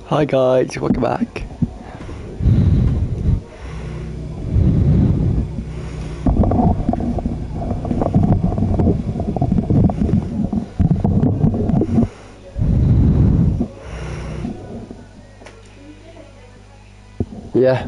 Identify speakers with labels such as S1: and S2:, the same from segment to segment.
S1: Hi guys, welcome back. Yeah.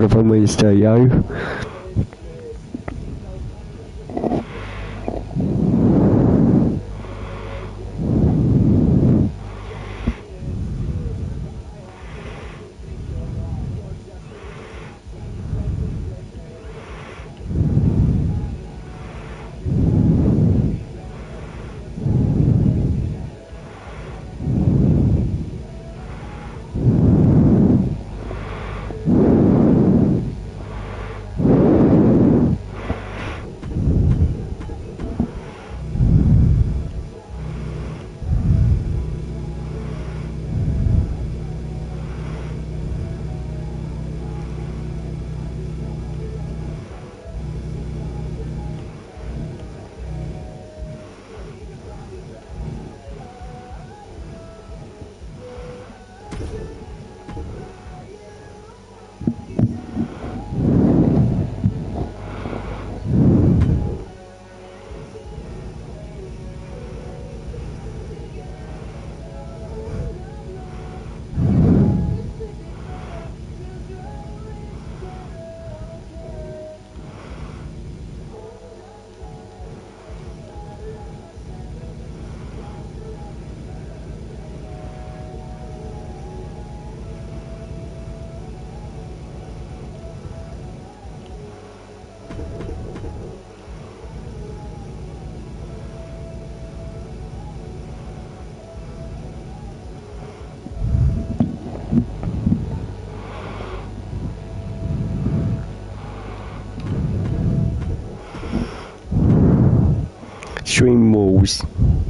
S1: Jonathan Wednesday, yo. Stream walls.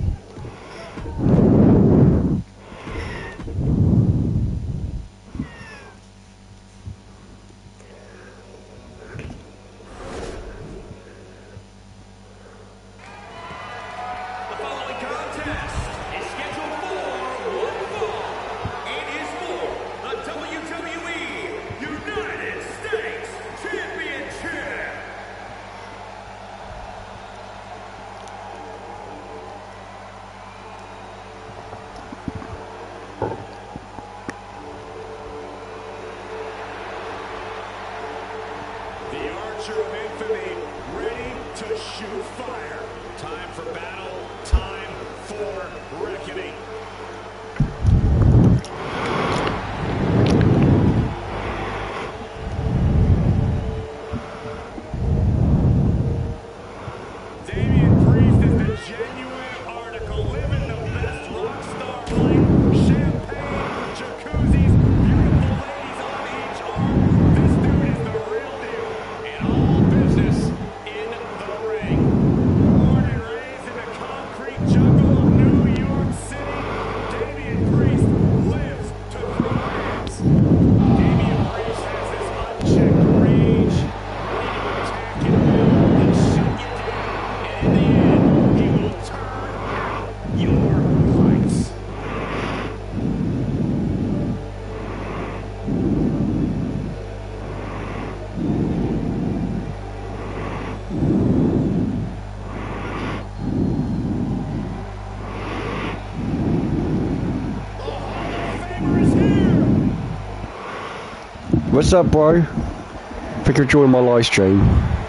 S1: What's up, bro? Think you're joining my live stream.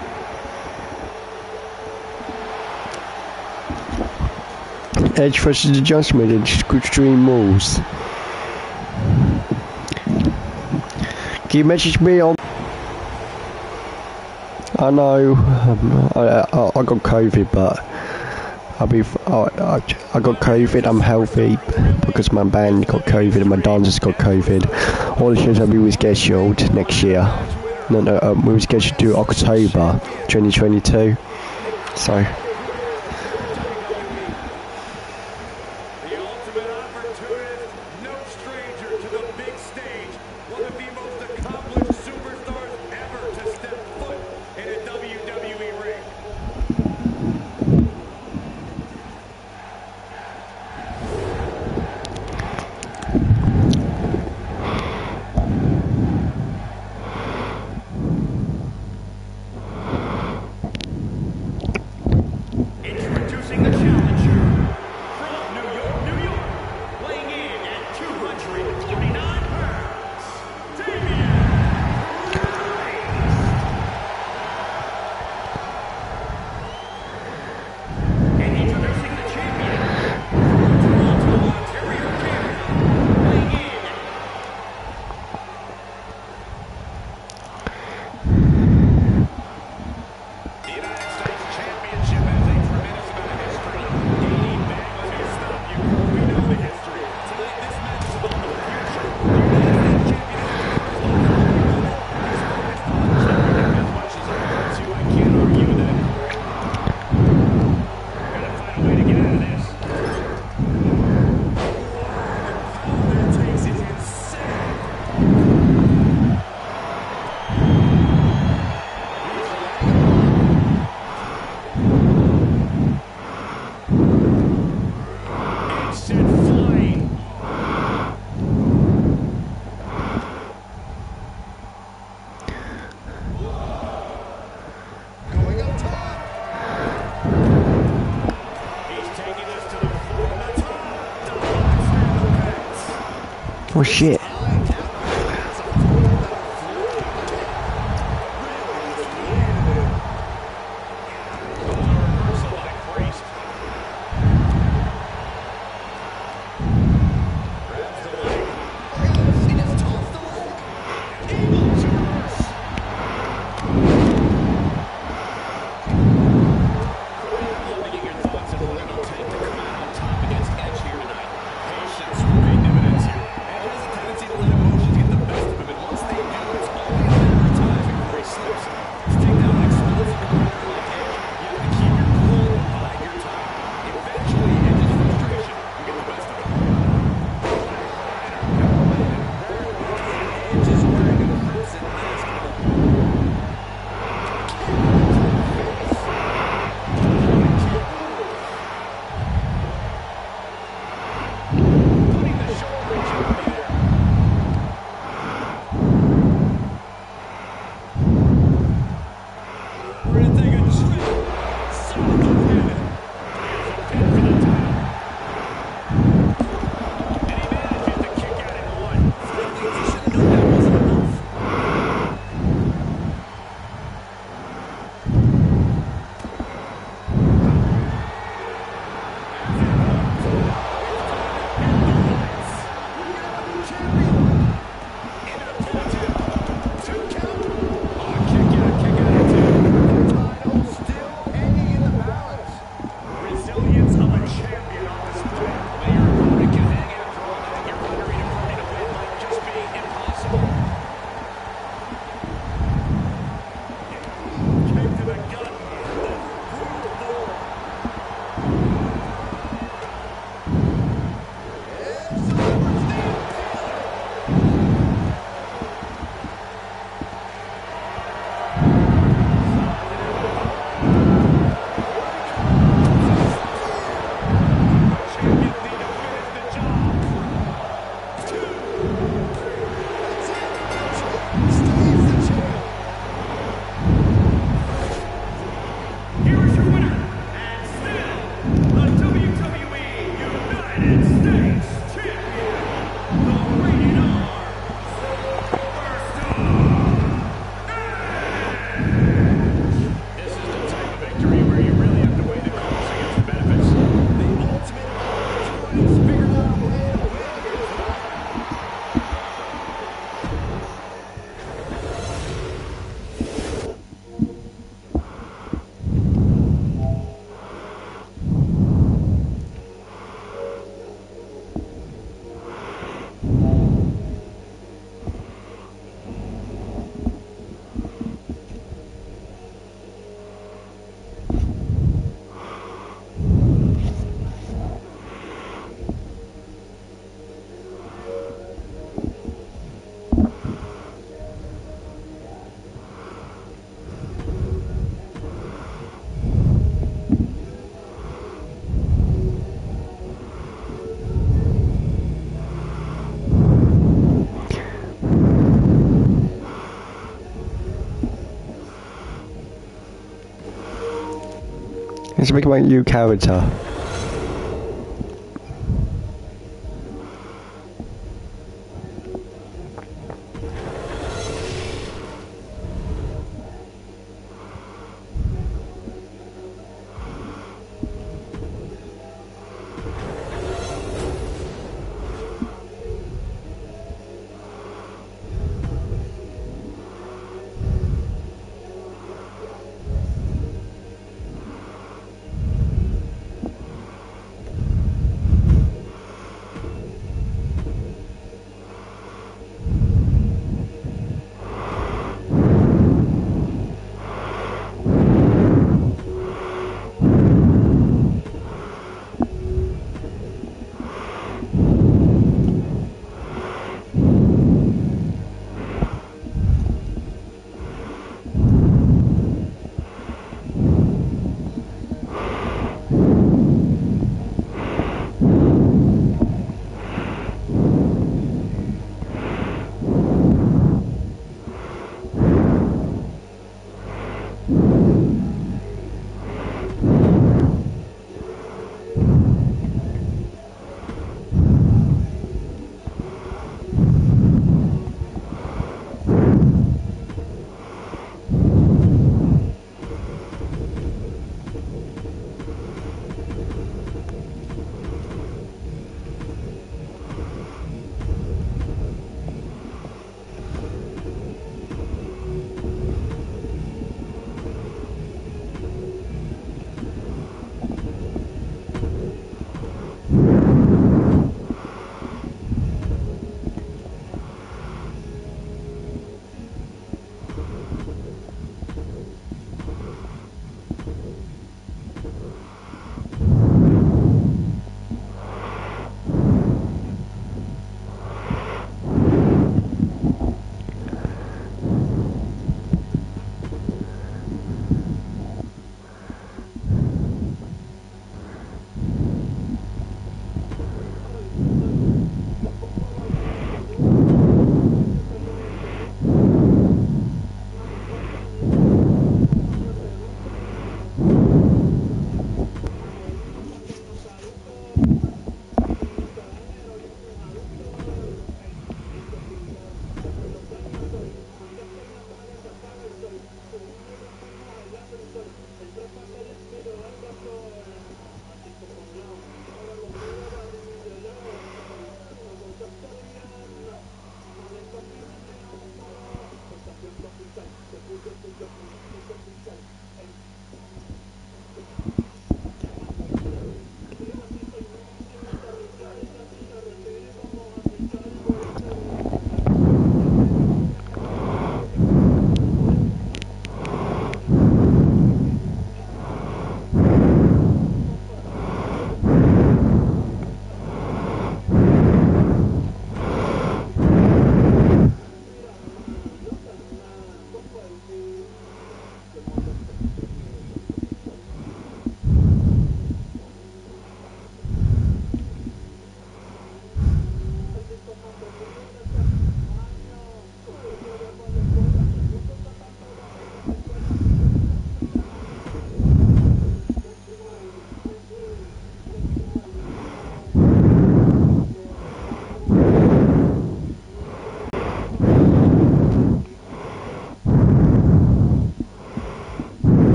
S1: Edge versus Adjustment and Stream Walls. Can you message me on? I know I got COVID, but I got COVID. I'm healthy because my band got COVID and my dancers got COVID. All the shows will be rescheduled next year. No, we were scheduled to October 2022. So. Oh shit. Let's make about you character.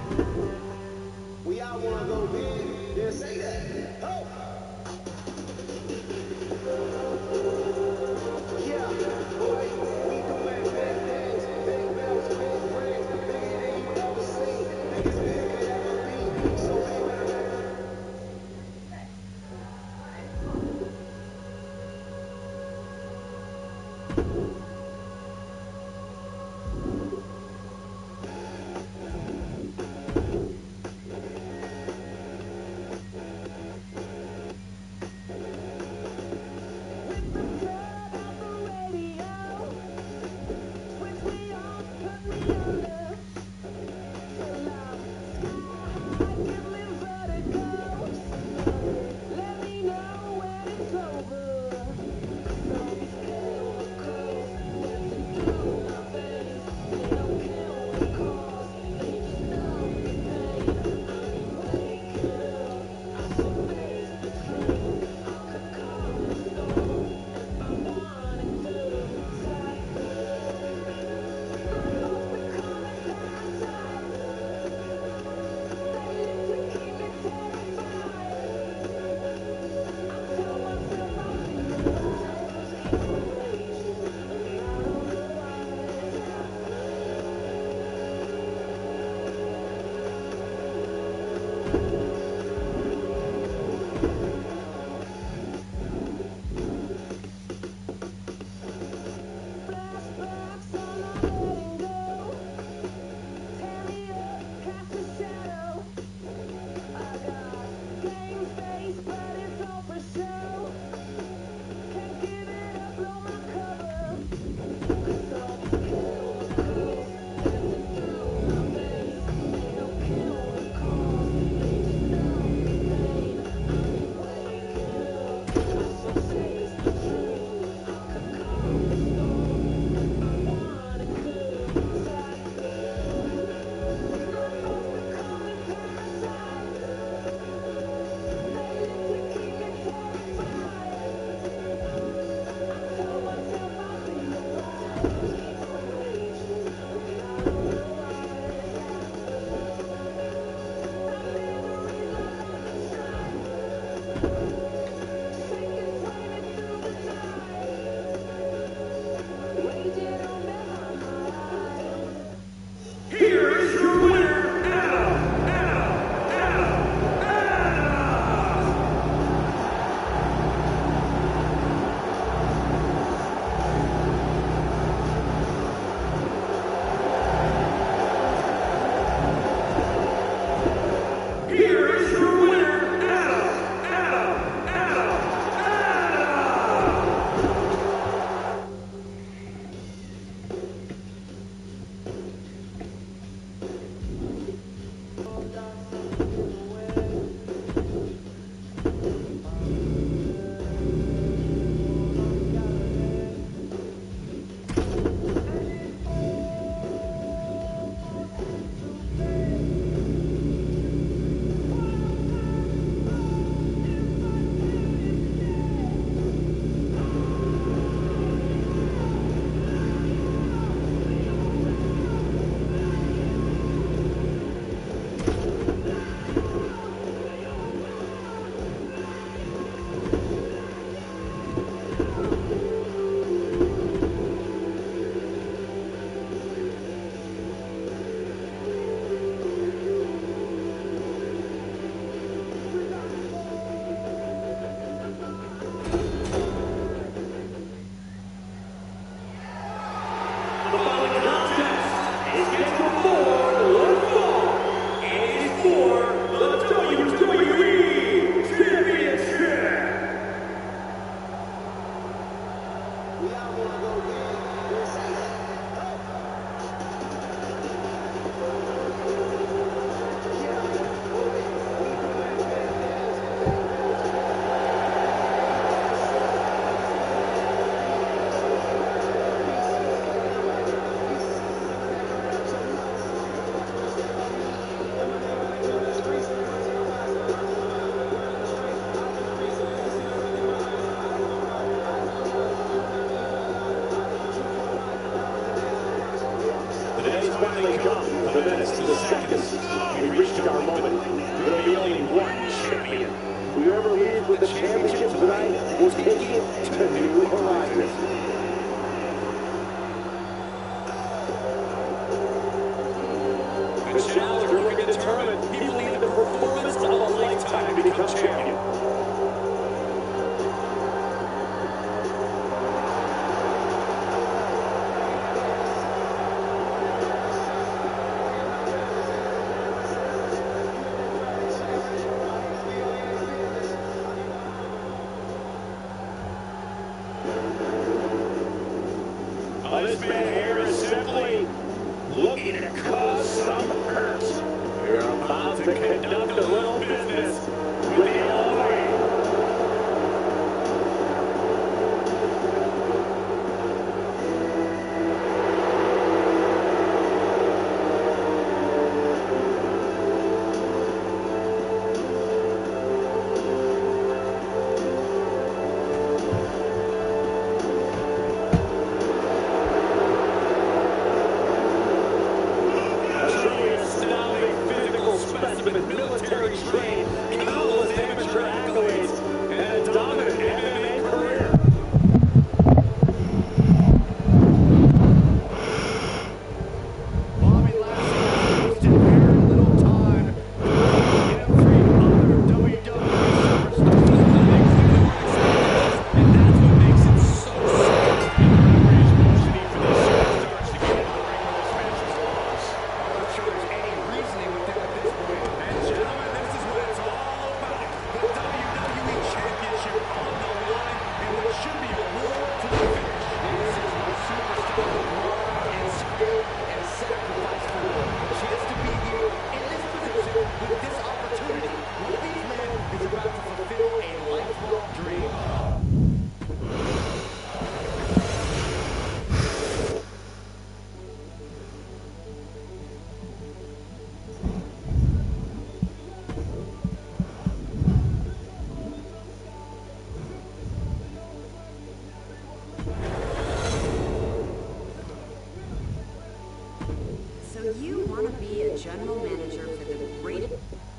S2: We all wanna go big, then say that. Oh! Yeah, boy, we doing big things, big bells, big rings, bigger than you ever seen, biggest big could ever be. So baby,
S3: finally come. The minutes to the second.
S2: superstar moment. There'll be only one champion. Whoever leaves with the championship tonight will take it to new horizons. The challenger looking determined. He will need the performance of a lifetime to become champion. This man here is simply looking to cause some hurt. You're about to conduct a little business with the LA. Military trained, countless amateur accolades, and a dominant MMA career. Bobby Lashley wasted very little time every other WWE superstar. And that's what makes it so sweet. Everybody's motioning for these superstars to get into the ring when this match is lost. I'm not sure there's any reasoning with that at this point. And gentlemen, this is what it's all about. The WWE Championship on the line in what should be a war to the finish. This is what superstars want and skill and sacrifice for. Just to be here in this position with this opportunity. One of these men is about to fulfill a lifelong dream.
S3: So you want to be a general manager for the greatest...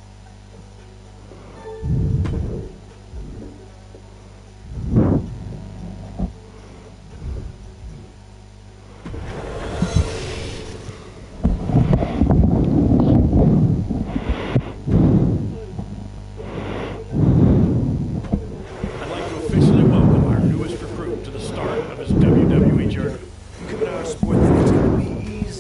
S2: I'd like to officially welcome our newest recruit to the start of his WWE journey.
S4: Could our sport think it's gonna be easy?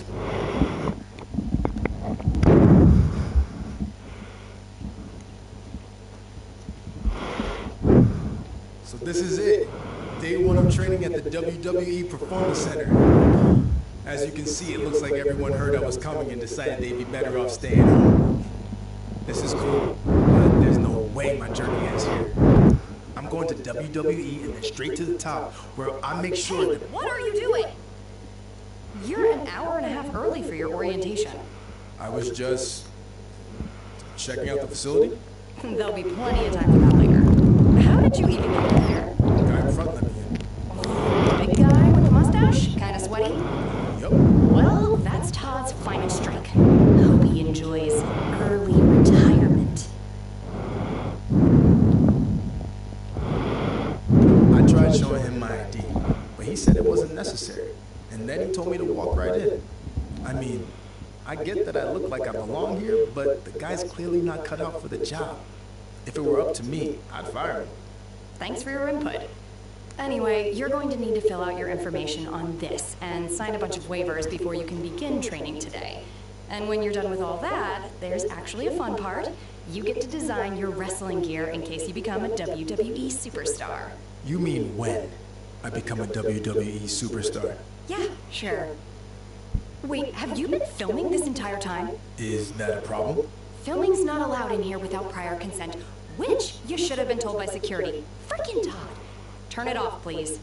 S4: So this is it. Day one of training at the WWE Performance Center. As you can see, it looks like everyone heard I was coming and decided they'd be better off staying home. This is cool, but there's no way my journey ends here. I'm going to WWE and then straight to the top, where I make sure that...
S3: What are you doing? You're an hour and a half early for your orientation.
S4: I was just checking out the facility.
S3: There'll be plenty of time for that later. How did you even get here?
S4: The guy in front let me in.
S3: Big guy with a mustache? Kinda sweaty?
S4: Yup.
S3: Well, that's Todd's final streak. Hope he enjoys early retirement.
S4: I tried showing him my ID, but he said it wasn't necessary. And then he told me to walk right in. I mean, I get that I look like I belong here, but the guy's clearly not cut out for the job. If it were up to me, I'd fire him.
S3: Thanks for your input. Anyway, you're going to need to fill out your information on this and sign a bunch of waivers before you can begin training today. And when you're done with all that, there's actually a fun part. You get to design your wrestling gear in case you become a WWE superstar.
S4: You mean when I become a WWE superstar?
S3: Yeah, sure. Wait, have you been filming this entire time?
S4: Is that a problem?
S3: Filming's not allowed in here without prior consent, which you should have been told by security. Frickin' Todd. Turn it off, please.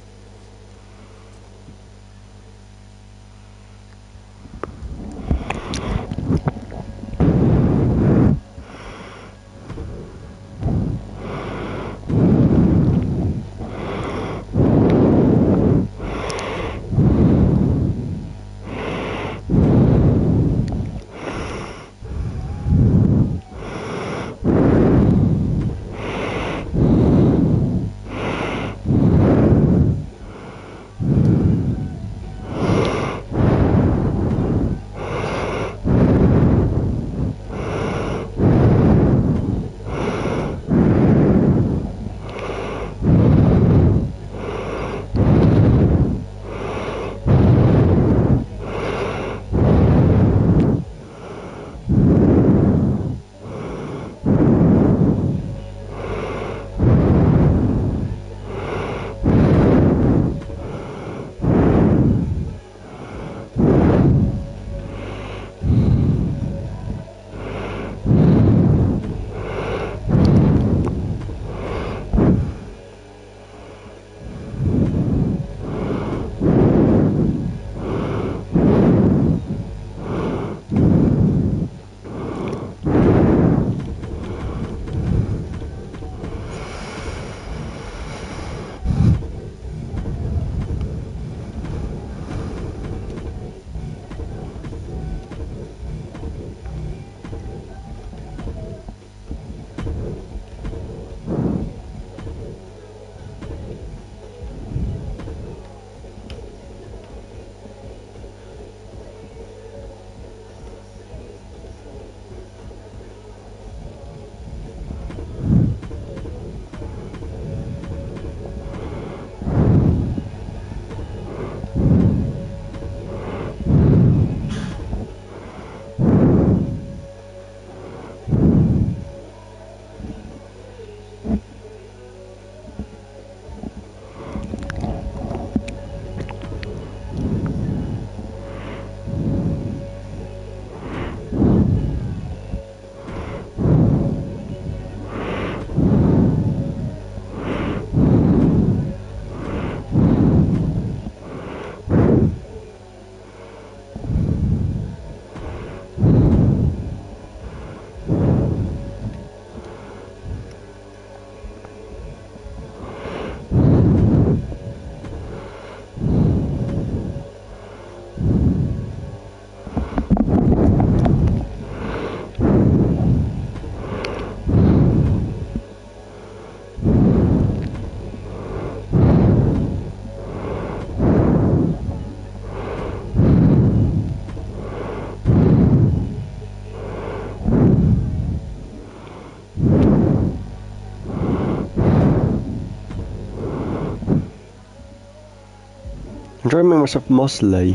S1: I'm trying to make myself muscly.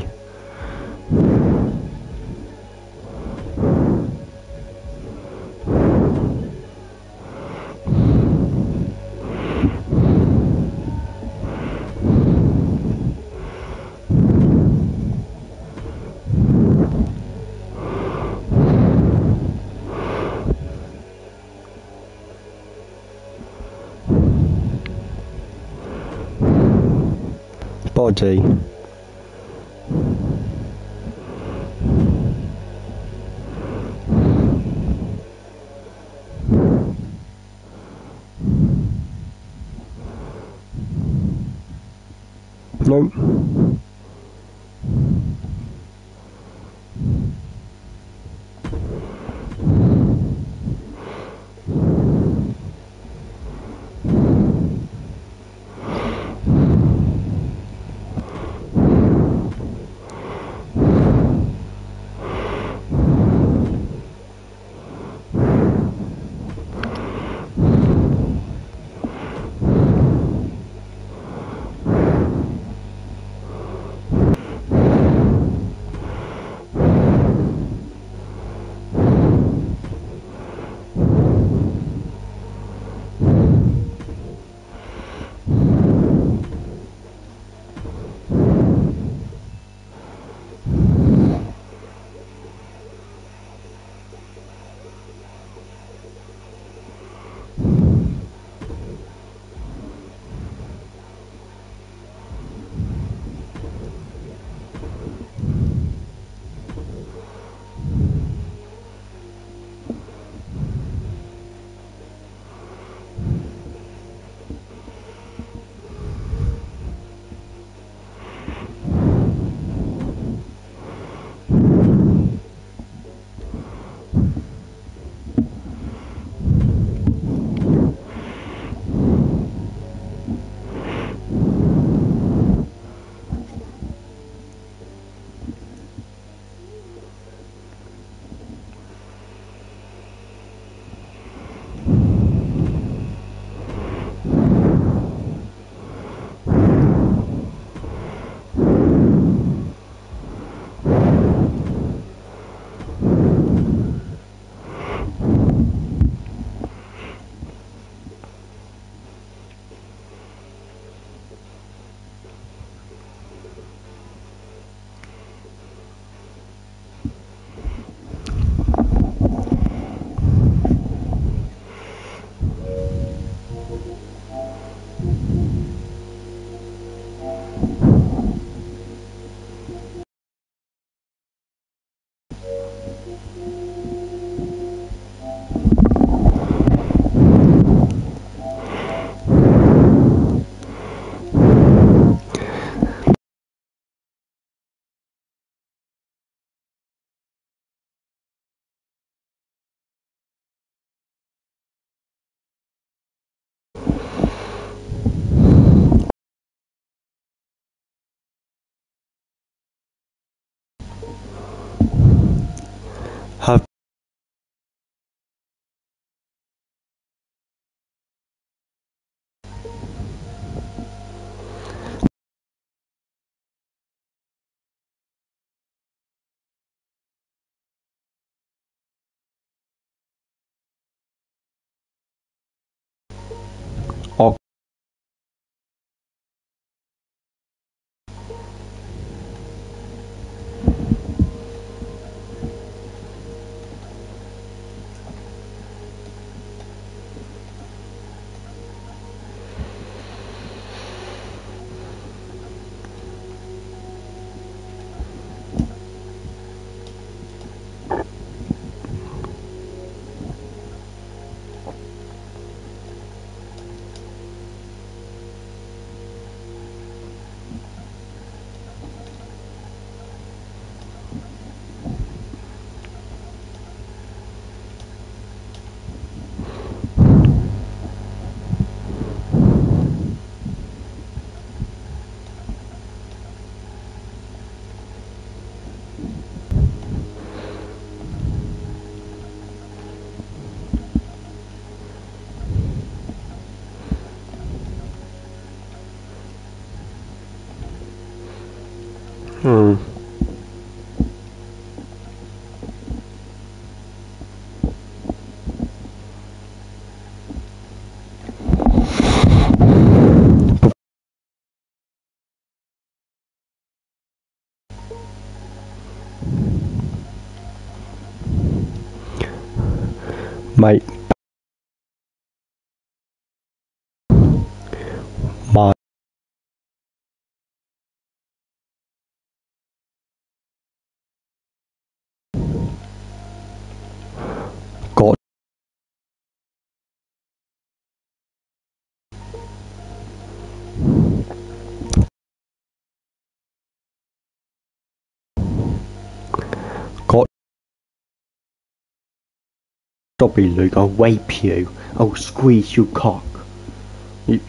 S1: Body. Nope. Mate, my got got stop it, Luke. I'll rape you. I'll squeeze your cock. You,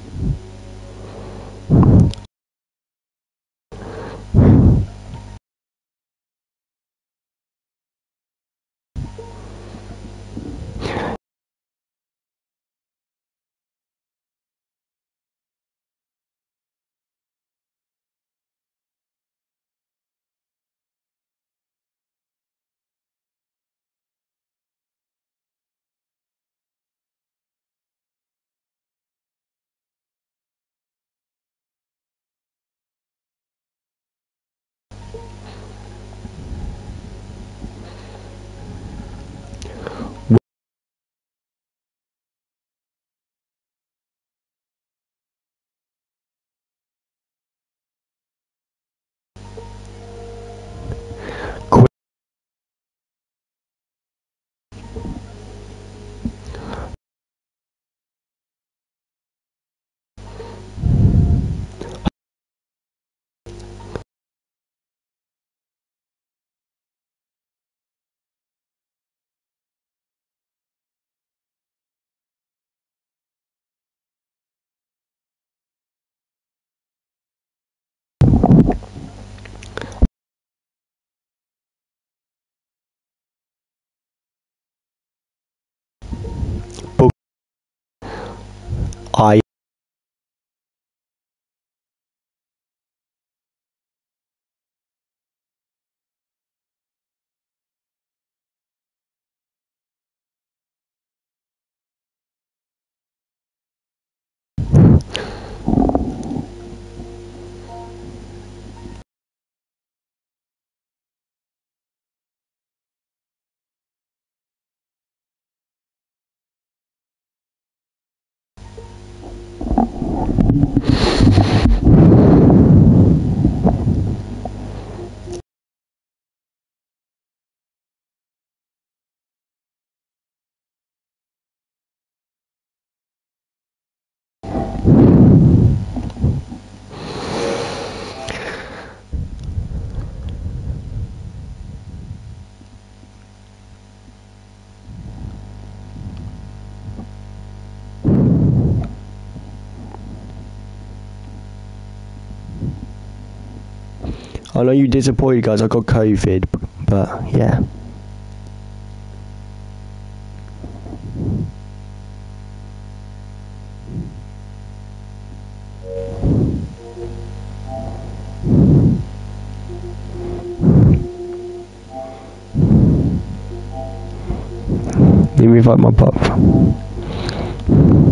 S1: quit. But I know you're disappointed, guys. I got COVID, but yeah. Let me invite my pup.